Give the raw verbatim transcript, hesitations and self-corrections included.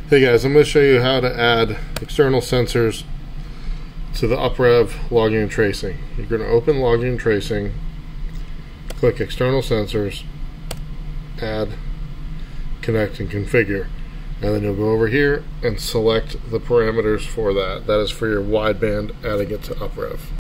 Hey guys, I'm going to show you how to add external sensors to the Uprev logging and tracing. You're going to open logging and tracing, click external sensors, add, connect and configure, and then you'll go over here and select the parameters for that. That is for your wideband, adding it to Uprev.